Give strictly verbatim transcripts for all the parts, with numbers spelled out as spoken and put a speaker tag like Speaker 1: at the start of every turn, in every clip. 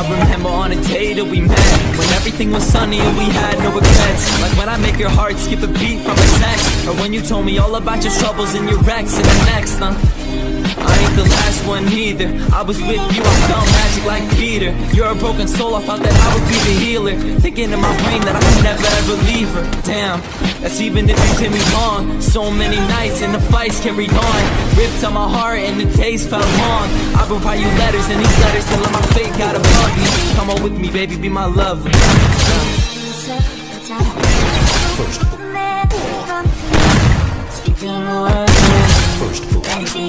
Speaker 1: remember on a day that we met, when everything was sunny and we had no regrets. Like when I make your heart skip a beat from a text, or when you told me all about your troubles and your wrecks. And the next, huh? I ain't the last one either. I was with you, I felt magic like Peter. You're a broken soul, I thought that I would be the healer. Thinking in my brain that I could never ever leave her. Damn, that's even if you did me wrong. So many nights and the fights carried on. Ripped on my heart and the days felt long. I would write you letters and these letters till my fate got above me. Come on with me, baby, be my lover.
Speaker 2: First book. First book.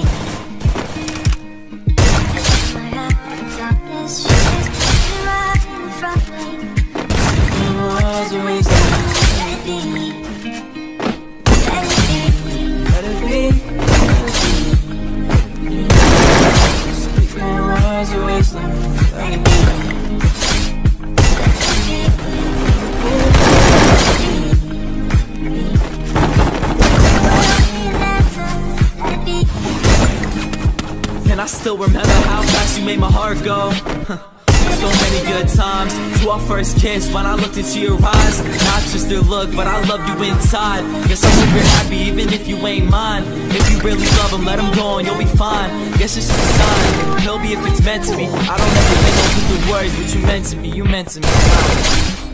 Speaker 1: And I still remember how fast you made my heart go. So many good times, to our first kiss, when I looked into your eyes. Not just your look, but I loved you inside. Guess I hope you're happy even if you ain't mine. If you really love him, let him go and you'll be fine. Guess it's just a sign, he'll be if it's meant to be. I don't ever think I'll put the words, but you meant to me, you meant to me.